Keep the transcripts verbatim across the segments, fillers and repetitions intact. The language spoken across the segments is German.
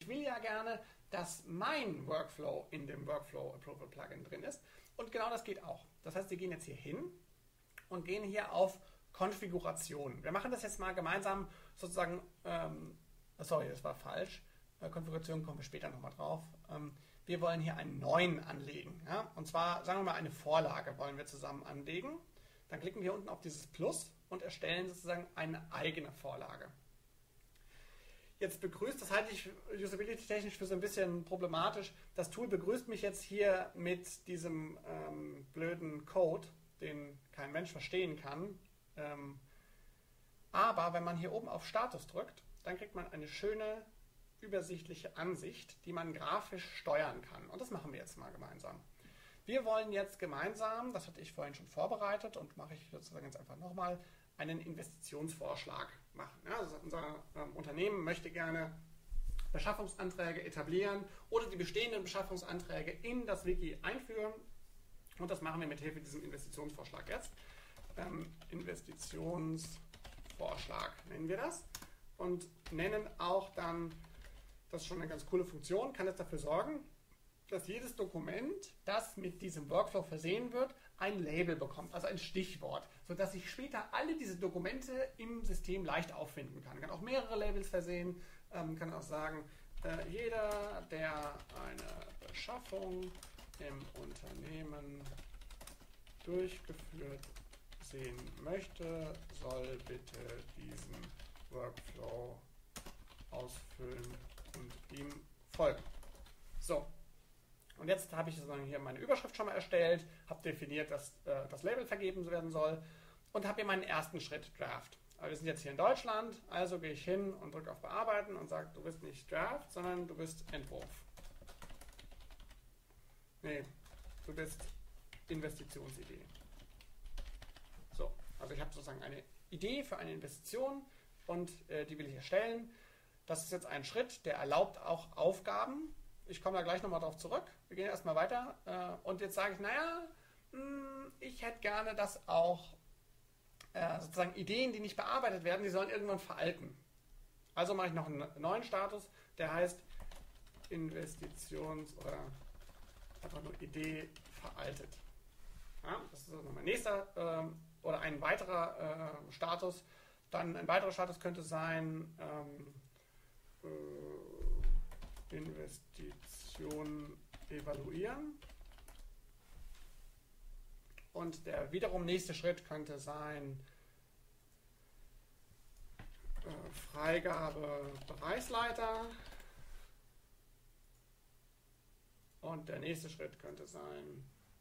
ich will ja gerne, dass mein Workflow in dem Workflow Approval Plugin drin ist. Und genau das geht auch. Das heißt, wir gehen jetzt hier hin und gehen hier auf Konfiguration. Wir machen das jetzt mal gemeinsam sozusagen, ähm, sorry, das war falsch. Äh, Konfiguration kommen wir später nochmal drauf. Ähm, wir wollen hier einen neuen anlegen. Ja? Und zwar, sagen wir mal, eine Vorlage wollen wir zusammen anlegen. Dann klicken wir unten auf dieses Plus und erstellen sozusagen eine eigene Vorlage. Jetzt begrüßt, das halte ich usability-technisch für so ein bisschen problematisch, das Tool begrüßt mich jetzt hier mit diesem ähm, blöden Code, den kein Mensch verstehen kann. Ähm, aber wenn man hier oben auf Status drückt, dann kriegt man eine schöne, übersichtliche Ansicht, die man grafisch steuern kann. Und das machen wir jetzt mal gemeinsam. Wir wollen jetzt gemeinsam, das hatte ich vorhin schon vorbereitet und mache ich sozusagen jetzt einfach nochmal, einen Investitionsvorschlag machen. Ja, also unser ähm, Unternehmen möchte gerne Beschaffungsanträge etablieren oder die bestehenden Beschaffungsanträge in das Wiki einführen. Und das machen wir mit Hilfe diesem Investitionsvorschlag jetzt. Ähm, Investitionsvorschlag nennen wir das. Und nennen auch dann, das ist schon eine ganz coole Funktion, kann es dafür sorgen, dass jedes Dokument, das mit diesem Workflow versehen wird, ein Label bekommt, also ein Stichwort, sodass ich später alle diese Dokumente im System leicht auffinden kann. Ich kann auch mehrere Labels versehen, ähm, kann auch sagen, äh, jeder, der eine Beschaffung im Unternehmen durchgeführt sehen möchte, soll bitte diesen Workflow ausfüllen und ihm folgen. So. Und jetzt habe ich sozusagen hier meine Überschrift schon mal erstellt, habe definiert, dass äh, das Label vergeben werden soll und habe hier meinen ersten Schritt Draft. Aber wir sind jetzt hier in Deutschland, also gehe ich hin und drücke auf Bearbeiten und sage, du bist nicht Draft, sondern du bist Entwurf. Nee, du bist Investitionsidee. So, also ich habe sozusagen eine Idee für eine Investition und äh, die will ich erstellen. Das ist jetzt ein Schritt, der erlaubt auch Aufgaben. Ich komme da gleich nochmal drauf zurück. Wir gehen erstmal weiter. Äh, und jetzt sage ich, naja, mh, ich hätte gerne, dass auch äh, sozusagen Ideen, die nicht bearbeitet werden, die sollen irgendwann veralten. Also mache ich noch einen neuen Status, der heißt Investitions- oder einfach nur Idee veraltet. Ja, das ist also mein nächster äh, oder ein weiterer äh, Status. Dann ein weiterer Status könnte sein, ähm, äh, Investition evaluieren. Und der wiederum nächste Schritt könnte sein, äh, Freigabe Bereichsleiter. Und der nächste Schritt könnte sein,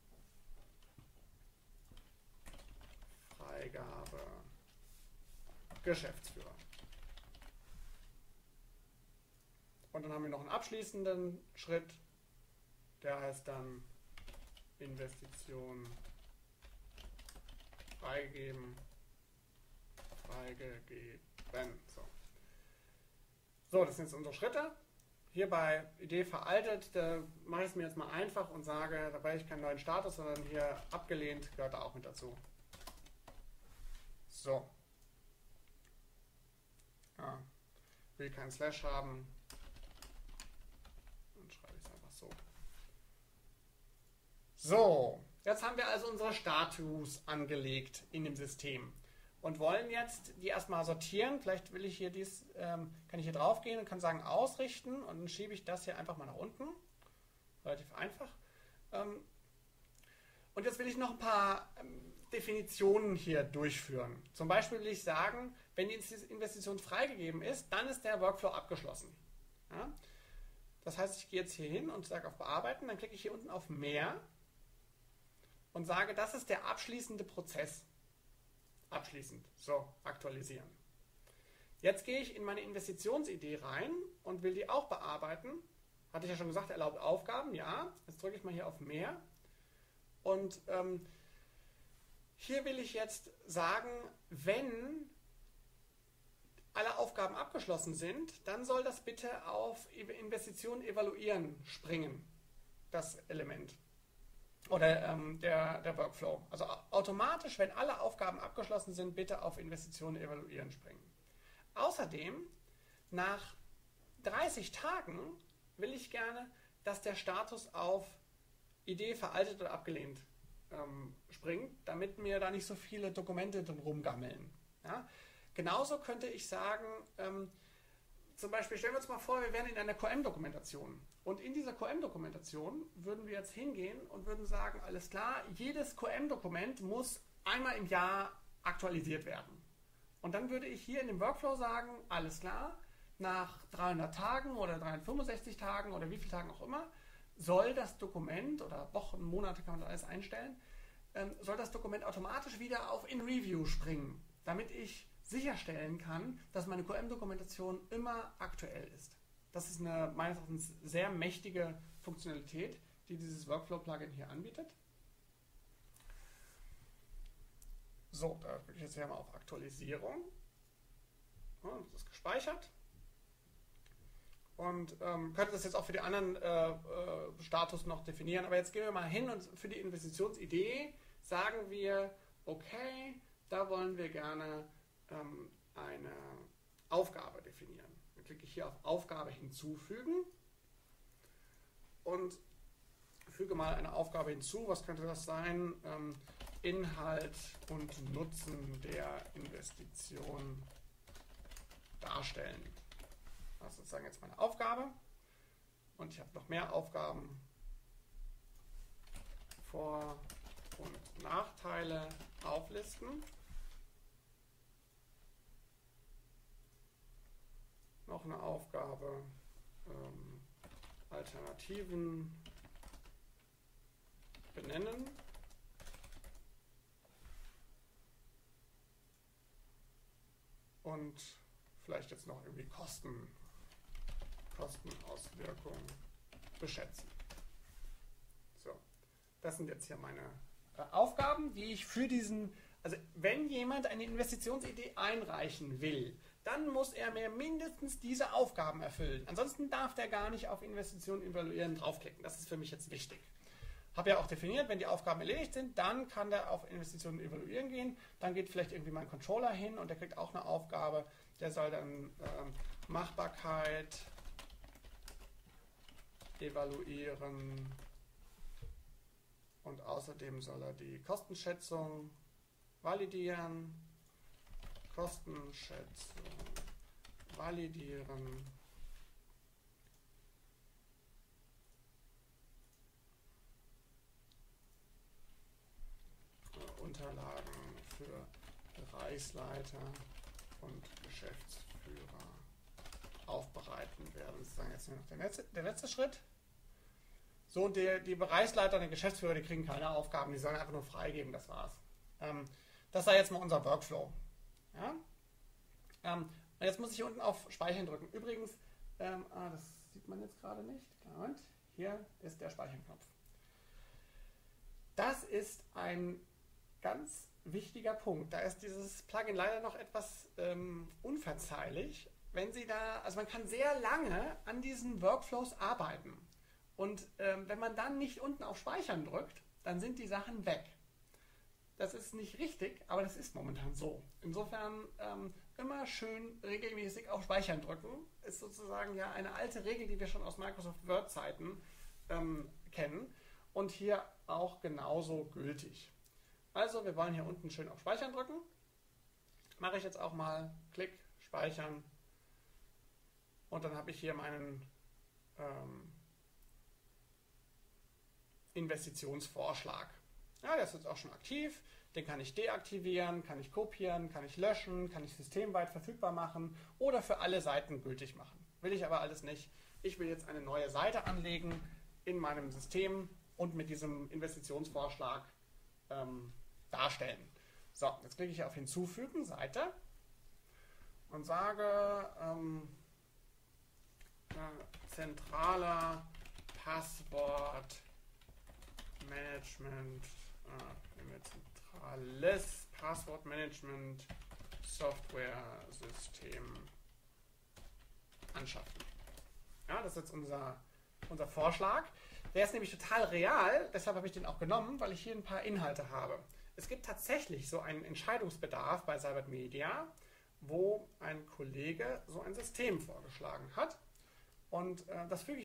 Freigabe Geschäftsführer. Und dann haben wir noch einen abschließenden Schritt, der heißt dann Investition freigeben, freigegeben. So. so, das sind jetzt unsere Schritte. Hier bei Idee veraltet, da mache ich es mir jetzt mal einfach und sage, da brauche ich keinen neuen Status, sondern hier abgelehnt gehört da auch mit dazu. So. Ja, will keinen Slash haben. Dann schreibe ich es einfach so. So, jetzt haben wir also unsere Status angelegt in dem System und wollen jetzt die erstmal sortieren. Vielleicht will ich hier dies, ähm, kann ich hier drauf gehen und kann sagen ausrichten und dann schiebe ich das hier einfach mal nach unten. Relativ einfach. Ähm, und jetzt will ich noch ein paar ähm, Definitionen hier durchführen. Zum Beispiel will ich sagen, wenn die Investition freigegeben ist, dann ist der Workflow abgeschlossen. Ja? Das heißt, ich gehe jetzt hier hin und sage auf Bearbeiten, dann klicke ich hier unten auf Mehr und sage, das ist der abschließende Prozess. Abschließend. So, aktualisieren. Jetzt gehe ich in meine Investitionsidee rein und will die auch bearbeiten. Hatte ich ja schon gesagt, erlaubt Aufgaben, ja. Jetzt drücke ich mal hier auf Mehr. Und ähm, hier will ich jetzt sagen, wenn alle Aufgaben abgeschlossen sind, dann soll das bitte auf Investitionen evaluieren springen, das Element. Oder ähm, der, der Workflow. Also automatisch, wenn alle Aufgaben abgeschlossen sind, bitte auf Investitionen evaluieren springen. Außerdem, nach dreißig Tagen will ich gerne, dass der Status auf Idee veraltet oder abgelehnt ähm, springt, damit mir da nicht so viele Dokumente drin rumgammeln. Ja? Genauso könnte ich sagen, ähm, zum Beispiel stellen wir uns mal vor, wir wären in einer Q M-Dokumentation. Und in dieser Q M-Dokumentation würden wir jetzt hingehen und würden sagen, alles klar, jedes Q M-Dokument muss einmal im Jahr aktualisiert werden. Und dann würde ich hier in dem Workflow sagen, alles klar, nach dreihundert Tagen oder dreihundertfünfundsechzig Tagen oder wie viele Tagen auch immer, soll das Dokument, oder Wochen, Monate kann man das alles einstellen, ähm, soll das Dokument automatisch wieder auf In Review springen, damit ich sicherstellen kann, dass meine Q M-Dokumentation immer aktuell ist. Das ist eine meines Erachtens sehr mächtige Funktionalität, die dieses Workflow-Plugin hier anbietet. So, da klicke ich jetzt hier mal auf Aktualisierung. Ja, das ist gespeichert. Und ähm, könnte das jetzt auch für die anderen äh, äh, Status noch definieren. Aber jetzt gehen wir mal hin und für die Investitionsidee sagen wir, okay, da wollen wir gerne ähm, eine Aufgabe definieren. Dann klicke ich hier auf Aufgabe hinzufügen und füge mal eine Aufgabe hinzu. Was könnte das sein? Ähm, Inhalt und Nutzen der Investition darstellen. Das ist sozusagen jetzt meine Aufgabe. Und ich habe noch mehr Aufgaben. Vor- und Nachteile auflisten. Noch eine Aufgabe. Ähm, Alternativen benennen. Und vielleicht jetzt noch irgendwie Kosten, Kostenauswirkung beschätzen. So, das sind jetzt hier meine äh, Aufgaben, die ich für diesen, also wenn jemand eine Investitionsidee einreichen will, dann muss er mir mindestens diese Aufgaben erfüllen. Ansonsten darf der gar nicht auf Investitionen evaluieren draufklicken. Das ist für mich jetzt wichtig. Habe ja auch definiert, wenn die Aufgaben erledigt sind, dann kann der auf Investitionen evaluieren gehen. Dann geht vielleicht irgendwie mein Controller hin und der kriegt auch eine Aufgabe. Der soll dann ähm, Machbarkeit evaluieren und außerdem soll er die Kostenschätzung validieren. Kostenschätzung validieren. Unterlagen für Bereichsleiter und Geschäftsführer aufbereiten werden. Das ist dann jetzt nur noch der letzte, der letzte Schritt. So, und die, die Bereichsleiter und die Geschäftsführer, die kriegen keine Aufgaben, die sollen einfach nur freigeben, das war's. Ähm, das sei jetzt mal unser Workflow. Ja? Ähm, und jetzt muss ich hier unten auf Speichern drücken. Übrigens, ähm, ah, das sieht man jetzt gerade nicht. Moment, hier ist der Speicherknopf. Das ist ein ganz wichtiger Punkt. Da ist dieses Plugin leider noch etwas ähm, unverzeihlich. Wenn Sie da, also man kann sehr lange an diesen Workflows arbeiten. Und ähm, wenn man dann nicht unten auf Speichern drückt, dann sind die Sachen weg. Das ist nicht richtig, aber das ist momentan so. Insofern ähm, immer schön regelmäßig auf Speichern drücken. Ist sozusagen ja eine alte Regel, die wir schon aus Microsoft Word-Zeiten ähm, kennen und hier auch genauso gültig. Also wir wollen hier unten schön auf Speichern drücken. Mache ich jetzt auch mal. Klick, Speichern. Und dann habe ich hier meinen ähm, Investitionsvorschlag. Ja, der ist jetzt auch schon aktiv. Den kann ich deaktivieren, kann ich kopieren, kann ich löschen, kann ich systemweit verfügbar machen oder für alle Seiten gültig machen. Will ich aber alles nicht. Ich will jetzt eine neue Seite anlegen in meinem System und mit diesem Investitionsvorschlag ähm, darstellen. So, jetzt klicke ich auf Hinzufügen, Seite und sage ähm, äh, zentraler Passwort Management, äh, zentrales Passwortmanagement Software-System anschaffen. Ja, das ist jetzt unser, unser Vorschlag. Der ist nämlich total real, deshalb habe ich den auch genommen, weil ich hier ein paar Inhalte habe. Es gibt tatsächlich so einen Entscheidungsbedarf bei Cybert Media, wo ein Kollege so ein System vorgeschlagen hat. Und äh, das füge ich